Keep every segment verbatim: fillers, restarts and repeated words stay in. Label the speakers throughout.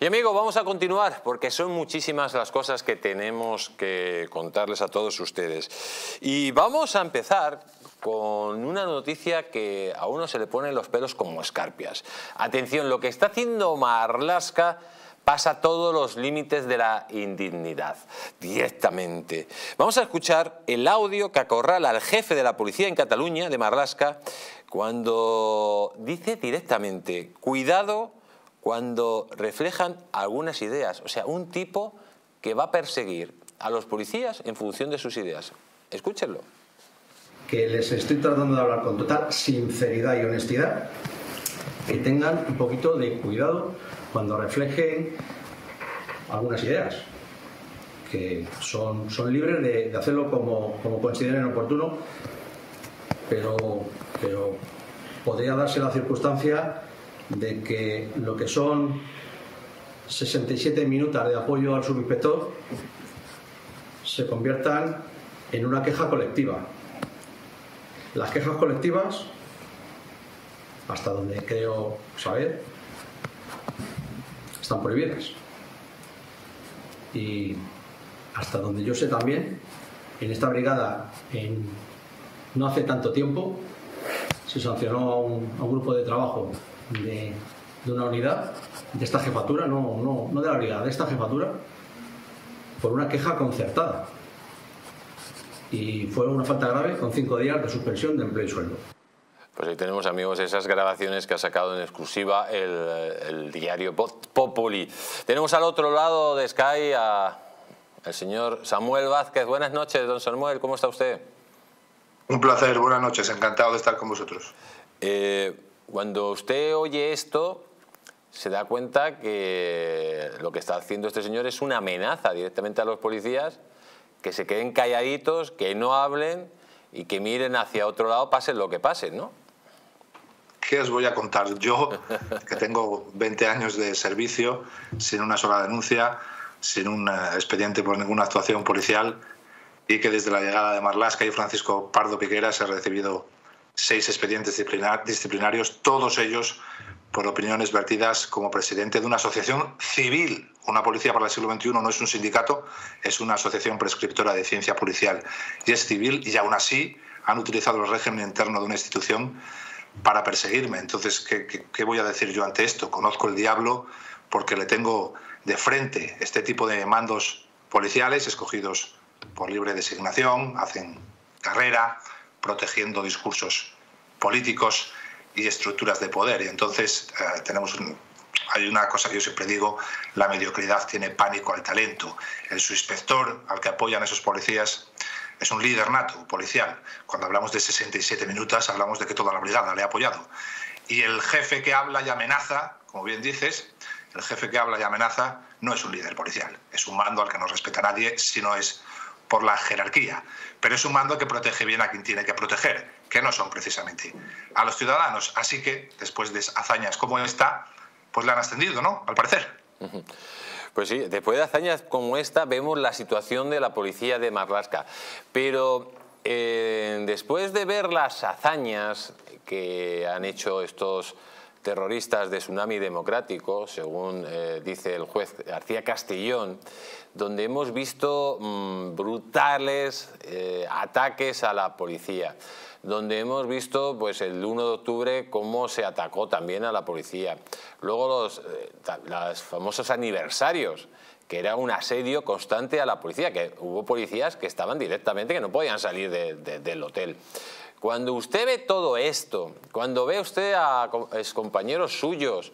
Speaker 1: Y amigos, vamos a continuar porque son muchísimas las cosas que tenemos que contarles a todos ustedes. Y vamos a empezar con una noticia que a uno se le ponen los pelos como escarpias. Atención, lo que está haciendo Marlaska pasa todos los límites de la indignidad, directamente. Vamos a escuchar el audio que acorrala al jefe de la policía en Cataluña, de Marlaska, cuando dice directamente, cuidado cuando reflejan algunas ideas. O sea, un tipo que va a perseguir a los policías en función de sus ideas. Escúchenlo.
Speaker 2: Que les estoy tratando de hablar con total sinceridad y honestidad, que tengan un poquito de cuidado cuando reflejen algunas ideas, que son, son libres de, de hacerlo como, como consideren oportuno, pero, pero podría darse la circunstancia de que lo que son sesenta y siete minutos de apoyo al subinspector se conviertan en una queja colectiva. Las quejas colectivas, hasta donde creo saber, están prohibidas. Y hasta donde yo sé también, en esta brigada, en, no hace tanto tiempo, se sancionó a un, a un grupo de trabajo de, de una unidad, de esta jefatura, no, no, no de la brigada, de esta jefatura, por una queja concertada. Y fue una falta grave con cinco días de suspensión de empleo y sueldo.
Speaker 1: Pues ahí tenemos, amigos, esas grabaciones que ha sacado en exclusiva el, el diario Populi. Tenemos al otro lado de Sky a el señor Samuel Vázquez. Buenas noches, don Samuel, ¿cómo está usted?
Speaker 3: Un placer, buenas noches, encantado de estar con vosotros.
Speaker 1: Eh, cuando usted oye esto, se da cuenta que lo que está haciendo este señor es una amenaza directamente a los policías, que se queden calladitos, que no hablen y que miren hacia otro lado, pase lo que pase, ¿no?
Speaker 3: ¿Qué os voy a contar? Yo, que tengo veinte años de servicio, sin una sola denuncia, sin un expediente por ninguna actuación policial, y que desde la llegada de Marlaska y Francisco Pardo Piqueras he recibido seis expedientes disciplinar, disciplinarios, todos ellos por opiniones vertidas como presidente de una asociación civil. Una policía para el siglo veintiuno no es un sindicato, es una asociación prescriptora de ciencia policial y es civil, y aún así han utilizado el régimen interno de una institución para perseguirme. Entonces, ¿qué, qué, qué voy a decir yo ante esto? Conozco el diablo porque le tengo de frente este tipo de mandos policiales escogidos por libre designación, hacen carrera, protegiendo discursos políticos y estructuras de poder. Y entonces eh, tenemos un, hay una cosa que yo siempre digo: la mediocridad tiene pánico al talento. El subinspector al que apoyan esos policías es un líder nato policial. Cuando hablamos de sesenta y siete minutos hablamos de que toda la brigada le ha apoyado. Y el jefe que habla y amenaza, como bien dices, el jefe que habla y amenaza no es un líder policial, es un mando al que no respeta nadie si no es por la jerarquía, pero es un mando que protege bien a quien tiene que proteger, que no son precisamente a los ciudadanos. Así que, después de hazañas como esta, pues le han ascendido, ¿no?, al parecer.
Speaker 1: Pues sí, después de hazañas como esta vemos la situación de la policía de Marlaska. Pero eh, después de ver las hazañas que han hecho estos terroristas de Tsunami Democrático, según eh, dice el juez García Castellón, donde hemos visto mmm, brutales eh, ataques a la policía, donde hemos visto pues el uno de octubre cómo se atacó también a la policía, luego los, eh, los famosos aniversarios, que era un asedio constante a la policía, que hubo policías que estaban directamente, que no podían salir de, de, del hotel. Cuando usted ve todo esto, cuando ve usted a compañeros suyos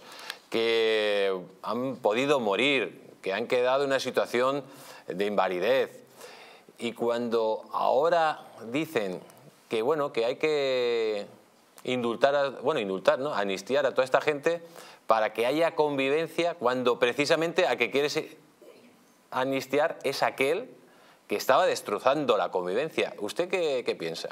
Speaker 1: que han podido morir, que han quedado en una situación de invalidez, y cuando ahora dicen que bueno, que hay que indultar, a, bueno, indultar, ¿no?, amnistiar a toda esta gente para que haya convivencia, cuando precisamente a que quieres amnistiar es aquel que estaba destrozando la convivencia. ¿Usted qué, qué piensa?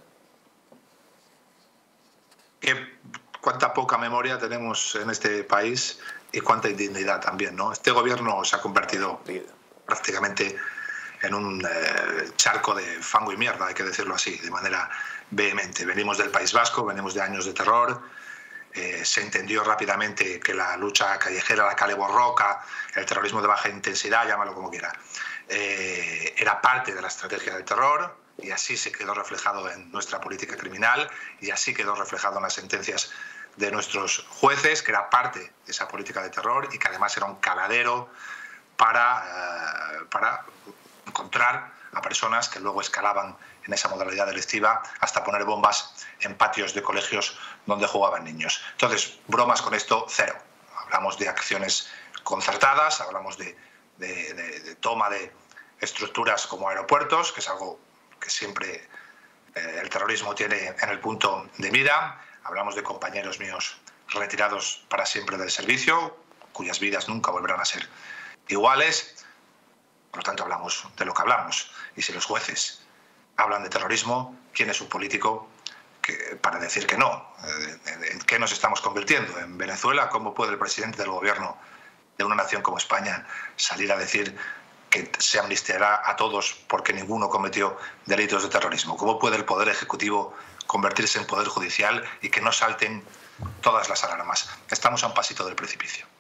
Speaker 3: Que cuánta poca memoria tenemos en este país y cuánta indignidad también, ¿no? Este gobierno se ha convertido prácticamente en un eh, charco de fango y mierda, hay que decirlo así, de manera vehemente. Venimos del País Vasco, venimos de años de terror, eh, se entendió rápidamente que la lucha callejera, la cale borroca, el terrorismo de baja intensidad, llámalo como quiera, eh, era parte de la estrategia del terror, y así se quedó reflejado en nuestra política criminal y así quedó reflejado en las sentencias de nuestros jueces, que era parte de esa política de terror y que además era un caladero para, eh, para encontrar a personas que luego escalaban en esa modalidad delictiva hasta poner bombas en patios de colegios donde jugaban niños. Entonces, bromas con esto, cero. Hablamos de acciones concertadas, hablamos de, de, de, de toma de estructuras como aeropuertos, que es algo que siempre eh, el terrorismo tiene en el punto de mira. Hablamos de compañeros míos retirados para siempre del servicio, cuyas vidas nunca volverán a ser iguales. Por lo tanto, hablamos de lo que hablamos. Y si los jueces hablan de terrorismo, ¿quién es un político que, para decir que no? ¿En qué nos estamos convirtiendo? ¿En Venezuela? ¿Cómo puede el presidente del gobierno de una nación como España salir a decir que se amnistiará a todos porque ninguno cometió delitos de terrorismo? ¿Cómo puede el Poder Ejecutivo convertirse en Poder Judicial y que no salten todas las alarmas? Estamos a un pasito del precipicio.